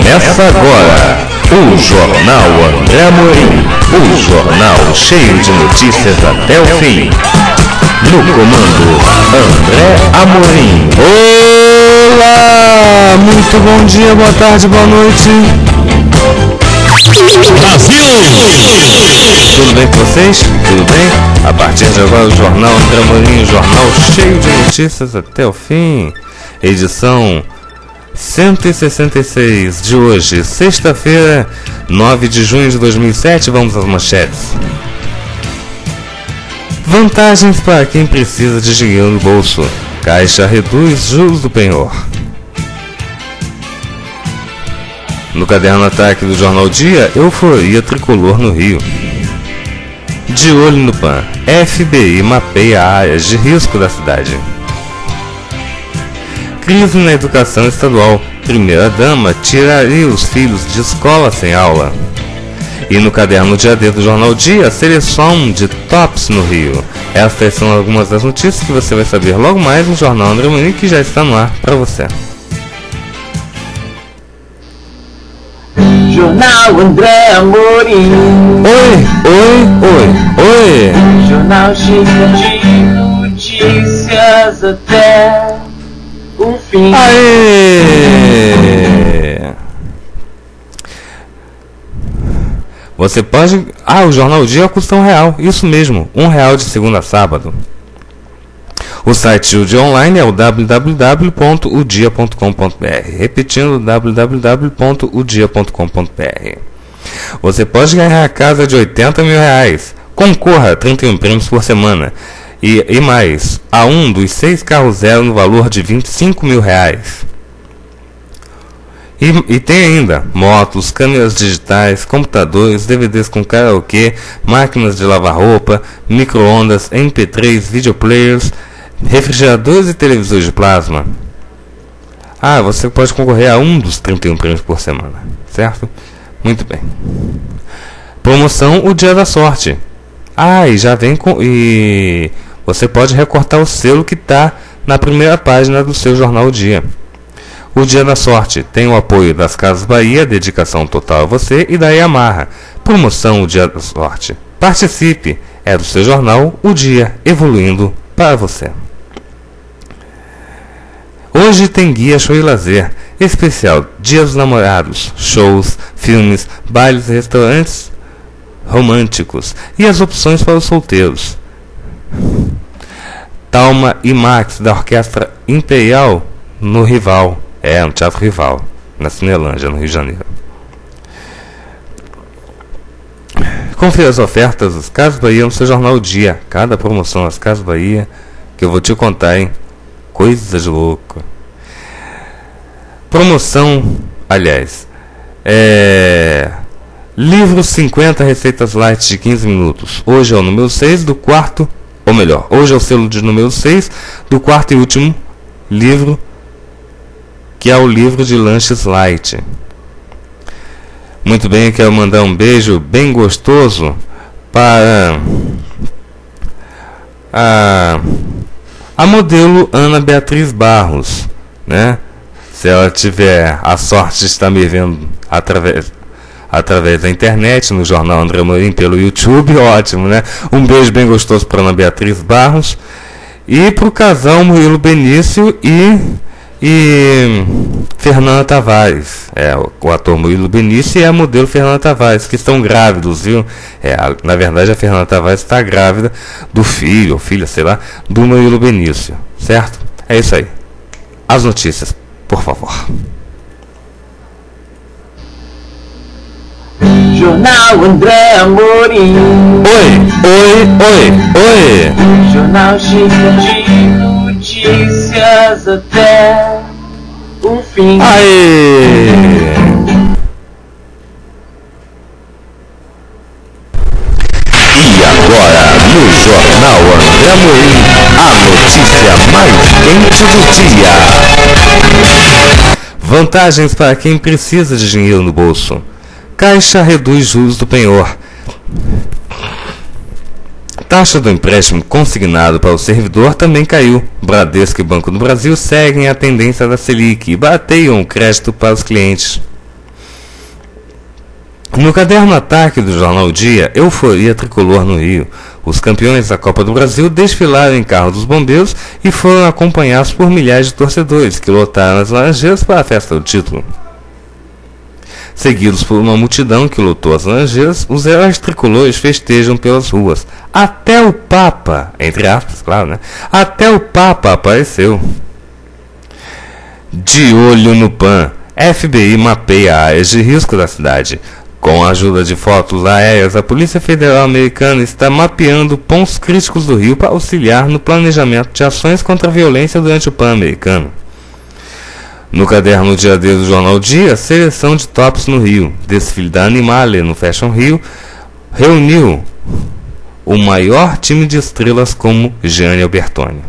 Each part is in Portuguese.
Começa agora o Jornal André Amorim, o jornal cheio de notícias até o fim. No comando, André Amorim. Olá! Muito bom dia, boa tarde, boa noite. Brasil! Tudo bem com vocês? Tudo bem? A partir de agora o Jornal André Amorim, o jornal cheio de notícias até o fim. Edição 166 de hoje, sexta-feira, 9 de junho de 2007. Vamos às manchetes. Vantagens para quem precisa de dinheiro no bolso. Caixa reduz juros do penhor. No caderno ataque do Jornal Dia, euforia tricolor no Rio. De olho no PAN, FBI mapeia áreas de risco da cidade. Crise na educação estadual. Primeira-dama tiraria os filhos de escola sem aula. E no caderno Dia D do Jornal Dia, seleção de tops no Rio. Estas são algumas das notícias que você vai saber logo mais no Jornal André Amorim, que já está no ar para você. Jornal André Amorim. Oi, oi, oi, oi. Jornal cheio de notícias até o fim. Aê! Você pode... o Jornal Dia custa R$1. Isso mesmo, R$1 de segunda a sábado. O site O Dia Online é o www.odia.com.br. Repetindo, www.odia.com.br. Você pode ganhar a casa de R$80 mil. Concorra a 31 prêmios por semana. E mais, a um dos 6 carros zero no valor de R$25 mil. E tem ainda motos, câmeras digitais, computadores, DVDs com karaokê, máquinas de lavar roupa, micro-ondas, MP3, videoplayers, refrigeradores e televisores de plasma. Você pode concorrer a um dos 31 prêmios por semana, certo? Muito bem. Promoção O Dia da Sorte. E já vem com... E você pode recortar o selo que está na primeira página do seu Jornal Dia. O Dia da Sorte tem o apoio das Casas Bahia, dedicação total a você, e da Yamaha. Promoção O Dia da Sorte. Participe, é do seu jornal O Dia, evoluindo para você. Hoje tem guia show e lazer, especial Dia dos Namorados, shows, filmes, bailes e restaurantes românticos e as opções para os solteiros. Talma e Max da Orquestra Imperial no Rival. No Teatro Rival, na Cinelândia, no Rio de Janeiro. Confira as ofertas das Casas Bahia no seu Jornal Dia. Cada promoção das Casas Bahia, que eu vou te contar, hein? Coisa de louco. Promoção, aliás, livro 50 receitas light de 15 minutos. Hoje é o número 6 do quarto, ou melhor, hoje é o selo de número 6 do quarto e último livro, que é o livro de lanches light. Muito bem, quero mandar um beijo bem gostoso para a modelo Ana Beatriz Barros, né? Se ela tiver a sorte de estar me vendo através da internet, no Jornal André Amorim, pelo YouTube, ótimo, né? Um beijo bem gostoso para Ana Beatriz Barros e para o casal Murilo Benício e Fernanda Tavares, o ator Murilo Benício e a modelo Fernanda Tavares, que estão grávidos, viu? Na verdade a Fernanda Tavares está grávida do filho, ou filha, sei lá, do Murilo Benício, certo? É isso aí. As notícias, por favor. Jornal André Amorim. Oi. Jornal cheio de notícias até o fim. Aê! E agora, no Jornal André Amorim, a notícia mais quente do dia. Vantagens para quem precisa de dinheiro no bolso. Caixa reduz juros do penhor. Taxa do empréstimo consignado para o servidor também caiu. Bradesco e Banco do Brasil seguem a tendência da Selic e bateiam o crédito para os clientes. No caderno Ataque do Jornal Dia, euforia tricolor no Rio. Os campeões da Copa do Brasil desfilaram em carro dos bombeiros e foram acompanhados por milhares de torcedores que lotaram as Laranjeiras para a festa do título. Seguidos por uma multidão que lotou as Laranjeiras, os heróis tricolores festejam pelas ruas. Até o Papa, entre aspas, claro, né? Até o Papa apareceu. De olho no PAN, FBI mapeia áreas de risco da cidade. Com a ajuda de fotos aéreas, a Polícia Federal Americana está mapeando pontos críticos do Rio para auxiliar no planejamento de ações contra a violência durante o PAN americano. No caderno Dia D do Jornal Dia, seleção de tops no Rio. Desfile da Animale no Fashion Rio reuniu o maior time de estrelas como Gianni Albertoni.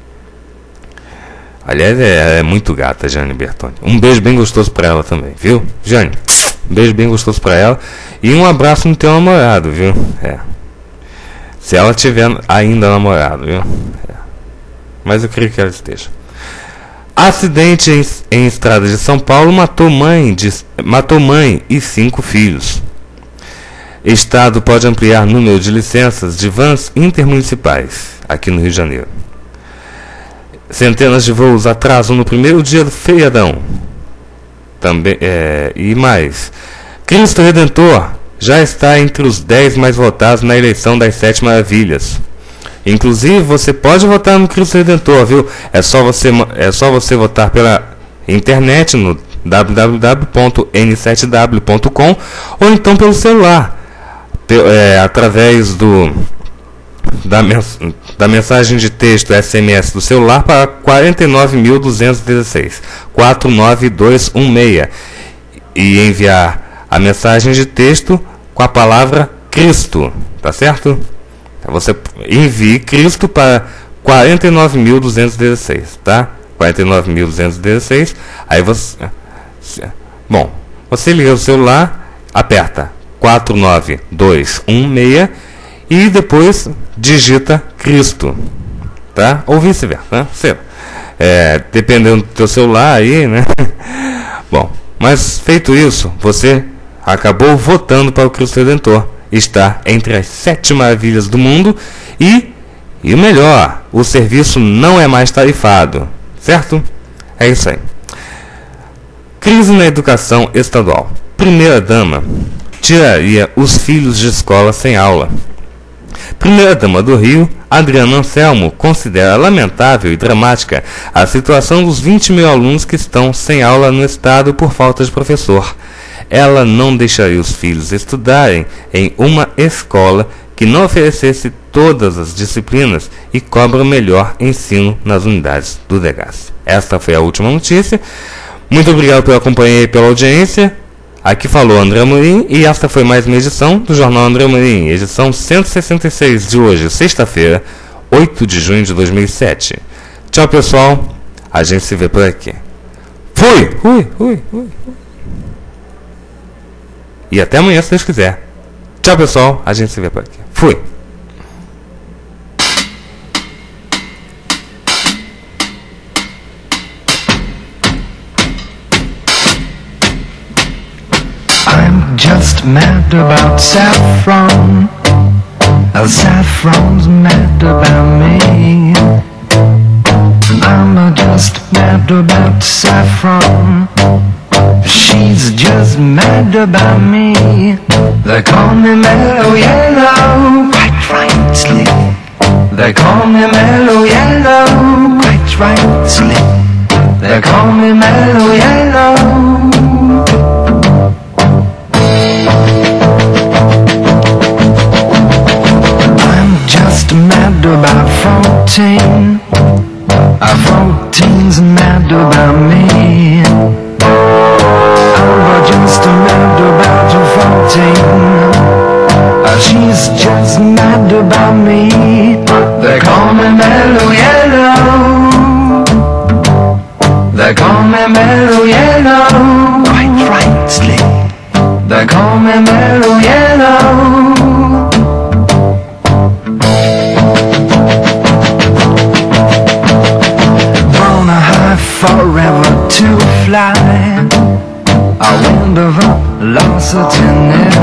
Aliás, é muito gata a Gianni Albertoni. Um beijo bem gostoso pra ela também, viu? Gianni, um beijo bem gostoso pra ela. E um abraço no teu namorado, viu? Se ela tiver ainda namorado, viu? Mas eu creio que ela esteja. Acidente em estrada de São Paulo matou mãe e 5 filhos. Estado pode ampliar número de licenças de vans intermunicipais aqui no Rio de Janeiro. Centenas de voos atrasam no primeiro dia do feriadão. Também, e mais. Cristo Redentor já está entre os 10 mais votados na eleição das 7 maravilhas. Inclusive, você pode votar no Cristo Redentor, viu? É só você votar pela internet no www.n7w.com ou então pelo celular, através da mensagem de texto SMS do celular para 49.216 49216 e enviar a mensagem de texto com a palavra Cristo, tá certo? Você envie Cristo para 49.216, tá? 49.216. Aí você liga o celular, aperta 49216 e depois digita Cristo, tá? Ou vice-versa, né? Dependendo do teu celular aí, né? Bom, mas feito isso, você acabou votando para o Cristo Redentor. Está entre as 7 maravilhas do mundo e o melhor, o serviço não é mais tarifado, certo? É isso aí. Crise na educação estadual. Primeira-dama tiraria os filhos de escola sem aula. Primeira-dama do Rio, Adriana Anselmo, considera lamentável e dramática a situação dos 20 mil alunos que estão sem aula no estado por falta de professor. Ela não deixaria os filhos estudarem em uma escola que não oferecesse todas as disciplinas e cobra o melhor ensino nas unidades do DEGAS. Esta foi a última notícia. Muito obrigado pela companhia e pela audiência. Aqui falou André Amorim e esta foi mais uma edição do Jornal André Amorim, edição 166 de hoje, sexta-feira, 8 de junho de 2007. Tchau, pessoal. A gente se vê por aqui. Fui! E até amanhã, se Deus quiser. Tchau, pessoal. A gente se vê por aqui. Fui! I'm just mad about saffron. Saffron's mad about me. I'm just mad about saffron. She's just mad about me. They call me Mellow Yellow, quite rightly. They call me Mellow Yellow, quite rightly. They call me Mellow Yellow. I'm just mad about 14. 14's mad about me. I'm just mad about 14. She's just mad about me. They call me Mellow Yellow. They call me Mellow Yellow, quite rightly. They call me Mellow Yellow. Forever to fly. I went over velocity.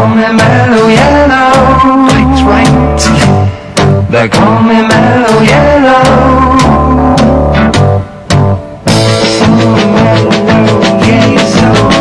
call me Mellow Yellow. Quite right. They call me Mellow Yellow. Oh, Mellow Yellow.